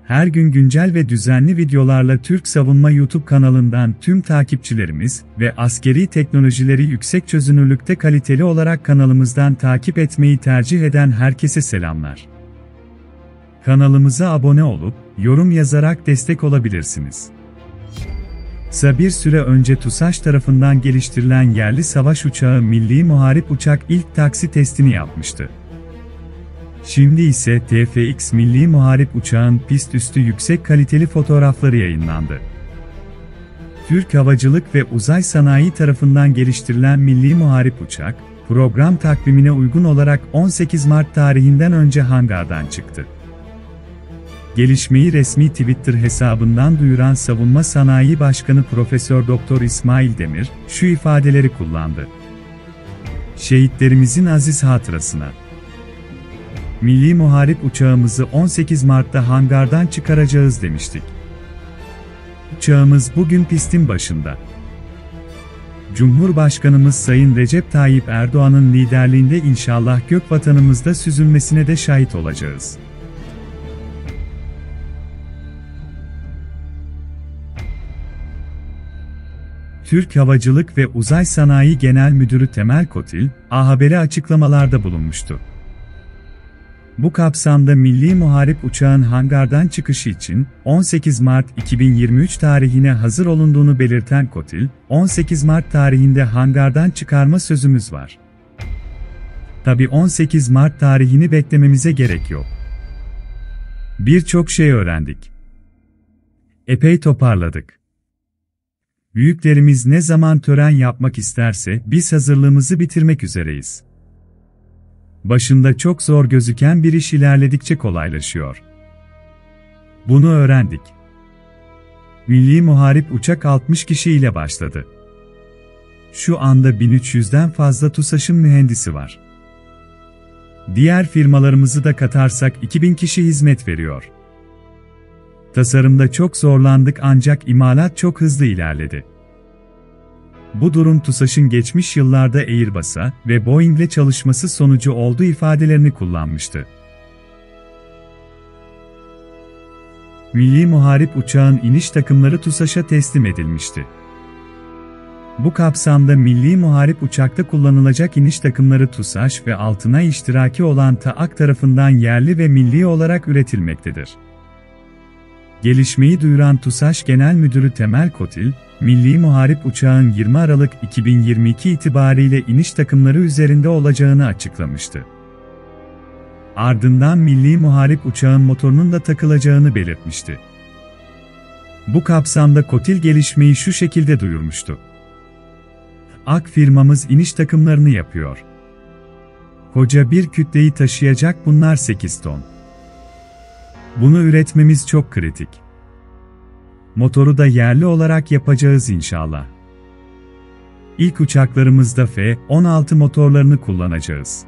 Her gün güncel ve düzenli videolarla Türk Savunma YouTube kanalından tüm takipçilerimiz ve askeri teknolojileri yüksek çözünürlükte kaliteli olarak kanalımızdan takip etmeyi tercih eden herkese selamlar. Kanalımıza abone olup, yorum yazarak destek olabilirsiniz. Kısa bir süre önce TUSAŞ tarafından geliştirilen yerli savaş uçağı Milli Muharip Uçak ilk taksi testini yapmıştı. Şimdi ise TFX Milli Muharip Uçağın pist üstü yüksek kaliteli fotoğrafları yayınlandı. Türk Havacılık ve Uzay Sanayi tarafından geliştirilen Milli Muharip Uçak, program takvimine uygun olarak 18 Mart tarihinden önce hangardan çıktı. Gelişmeyi resmi Twitter hesabından duyuran Savunma Sanayi Başkanı Profesör Doktor İsmail Demir, şu ifadeleri kullandı. Şehitlerimizin aziz hatırasına. Milli Muharip uçağımızı 18 Mart'ta hangardan çıkaracağız demiştik. Uçağımız bugün pistin başında. Cumhurbaşkanımız Sayın Recep Tayyip Erdoğan'ın liderliğinde inşallah gökvatanımızda süzülmesine de şahit olacağız. Türk Havacılık ve Uzay Sanayi Genel Müdürü Temel Kotil, A Haber'e açıklamalarda bulunmuştu. Bu kapsamda Milli Muharip uçağın hangardan çıkışı için 18 Mart 2023 tarihine hazır olunduğunu belirten Kotil, 18 Mart tarihinde hangardan çıkarma sözümüz var. Tabii 18 Mart tarihini beklememize gerek yok. Birçok şey öğrendik. Epey toparladık. Büyüklerimiz ne zaman tören yapmak isterse biz hazırlığımızı bitirmek üzereyiz. Başında çok zor gözüken bir iş ilerledikçe kolaylaşıyor. Bunu öğrendik. Milli Muharip uçak 60 kişi ile başladı. Şu anda 1300'den fazla TUSAŞ'ın mühendisi var. Diğer firmalarımızı da katarsak 2000 kişi hizmet veriyor. Tasarımda çok zorlandık ancak imalat çok hızlı ilerledi. Bu durum TUSAŞ'ın geçmiş yıllarda Airbus'a ve Boeing'le çalışması sonucu olduğu ifadelerini kullanmıştı. Milli Muharip uçağın iniş takımları TUSAŞ'a teslim edilmişti. Bu kapsamda Milli Muharip uçakta kullanılacak iniş takımları TUSAŞ ve altına iştiraki olan TAAK tarafından yerli ve milli olarak üretilmektedir. Gelişmeyi duyuran TUSAŞ Genel Müdürü Temel Kotil, Milli Muharip uçağın 20 Aralık 2022 itibariyle iniş takımları üzerinde olacağını açıklamıştı. Ardından Milli Muharip uçağın motorunun da takılacağını belirtmişti. Bu kapsamda Kotil gelişmeyi şu şekilde duyurmuştu. AK firmamız iniş takımlarını yapıyor. Koca bir kütleyi taşıyacak bunlar 8 ton. Bunu üretmemiz çok kritik. Motoru da yerli olarak yapacağız inşallah. İlk uçaklarımızda F-16 motorlarını kullanacağız.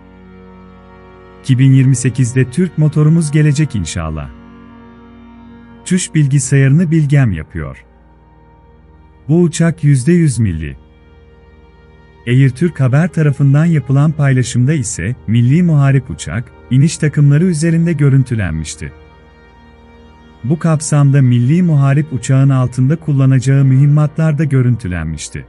2028'de Türk motorumuz gelecek inşallah. Uçuş bilgisayarını Bilgem yapıyor. Bu uçak %100 milli. Airtürk Haber tarafından yapılan paylaşımda ise Milli Muharip uçak, iniş takımları üzerinde görüntülenmişti. Bu kapsamda Milli Muharip uçağın altında kullanacağı mühimmatlar da görüntülenmişti.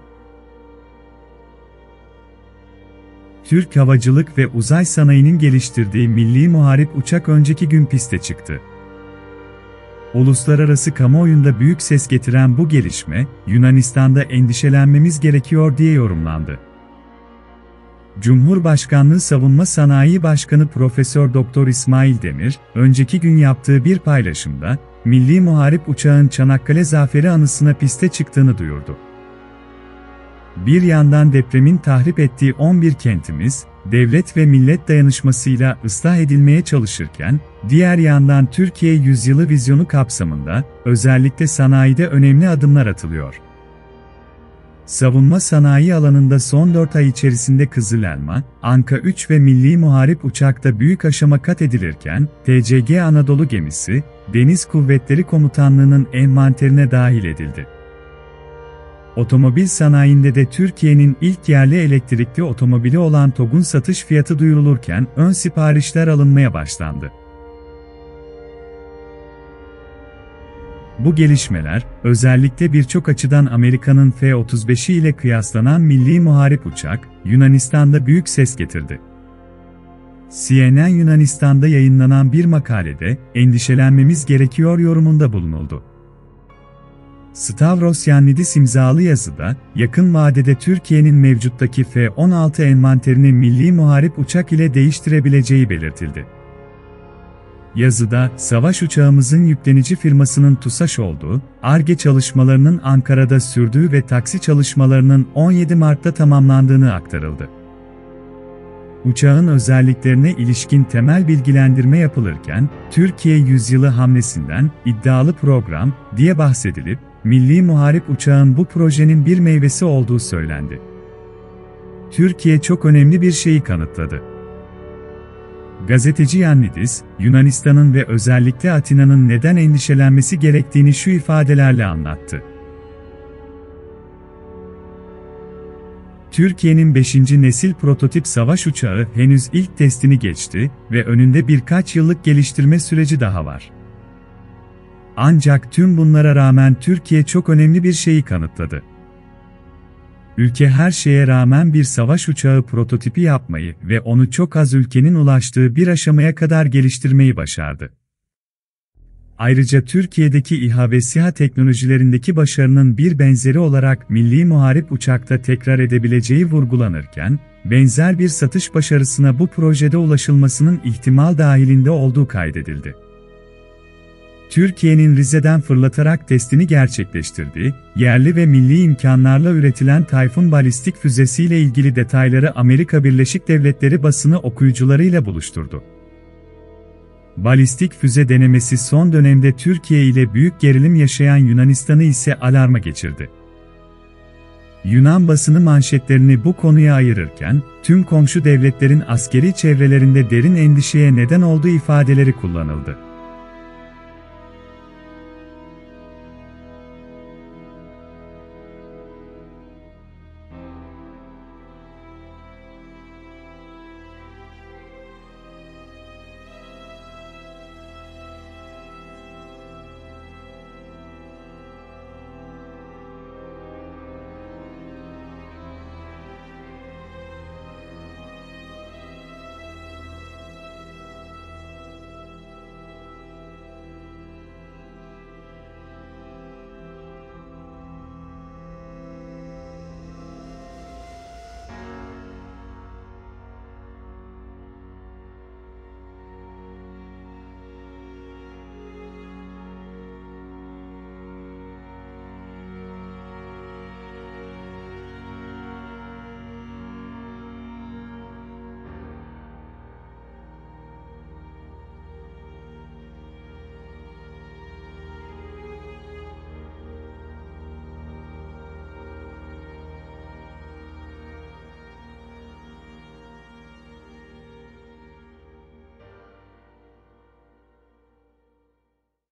Türk Havacılık ve Uzay Sanayi'nin geliştirdiği Milli Muharip uçak önceki gün piste çıktı. Uluslararası kamuoyunda büyük ses getiren bu gelişme, Yunanistan'da endişelenmemiz gerekiyor diye yorumlandı. Cumhurbaşkanlığı Savunma Sanayi Başkanı Profesör Doktor İsmail Demir, önceki gün yaptığı bir paylaşımda, Milli Muharip uçağın Çanakkale Zaferi anısına piste çıktığını duyurdu. Bir yandan depremin tahrip ettiği 11 kentimiz, devlet ve millet dayanışmasıyla ıslah edilmeye çalışırken, diğer yandan Türkiye Yüzyılı Vizyonu kapsamında, özellikle sanayide önemli adımlar atılıyor. Savunma sanayi alanında son 4 ay içerisinde Kızıl Elma, Anka 3 ve Milli Muharip uçakta büyük aşama kat edilirken, TCG Anadolu gemisi, Deniz Kuvvetleri Komutanlığı'nın envanterine dahil edildi. Otomobil sanayinde de Türkiye'nin ilk yerli elektrikli otomobili olan TOG'un satış fiyatı duyurulurken ön siparişler alınmaya başlandı. Bu gelişmeler, özellikle birçok açıdan Amerika'nın F-35'i ile kıyaslanan milli muharip uçak, Yunanistan'da büyük ses getirdi. CNN Yunanistan'da yayınlanan bir makalede, endişelenmemiz gerekiyor yorumunda bulunuldu. Stavros Yannidis imzalı yazıda, yakın vadede Türkiye'nin mevcuttaki F-16 envanterini milli muharip uçak ile değiştirebileceği belirtildi. Yazıda, savaş uçağımızın yüklenici firmasının TUSAŞ olduğu, Ar-Ge çalışmalarının Ankara'da sürdüğü ve taksi çalışmalarının 17 Mart'ta tamamlandığını aktarıldı. Uçağın özelliklerine ilişkin temel bilgilendirme yapılırken, Türkiye Yüzyılı hamlesinden, iddialı program, diye bahsedilip, milli muharip uçağın bu projenin bir meyvesi olduğu söylendi. Türkiye çok önemli bir şeyi kanıtladı. Gazeteci Yannidis, Yunanistan'ın ve özellikle Atina'nın neden endişelenmesi gerektiğini şu ifadelerle anlattı. Türkiye'nin 5. nesil prototip savaş uçağı henüz ilk testini geçti ve önünde birkaç yıllık geliştirme süreci daha var. Ancak tüm bunlara rağmen Türkiye çok önemli bir şeyi kanıtladı. Ülke her şeye rağmen bir savaş uçağı prototipi yapmayı ve onu çok az ülkenin ulaştığı bir aşamaya kadar geliştirmeyi başardı. Ayrıca Türkiye'deki İHA ve SİHA teknolojilerindeki başarının bir benzeri olarak milli muharip uçakta tekrar edebileceği vurgulanırken, benzer bir satış başarısına bu projede ulaşılmasının ihtimal dahilinde olduğu kaydedildi. Türkiye'nin Rize'den fırlatarak testini gerçekleştirdiği, yerli ve milli imkanlarla üretilen Tayfun balistik füzesiyle ilgili detayları Amerika Birleşik Devletleri basını okuyucularıyla buluşturdu. Balistik füze denemesi son dönemde Türkiye ile büyük gerilim yaşayan Yunanistan'ı ise alarma geçirdi. Yunan basını manşetlerini bu konuya ayırırken, tüm komşu devletlerin askeri çevrelerinde derin endişeye neden olduğu ifadeleri kullanıldı.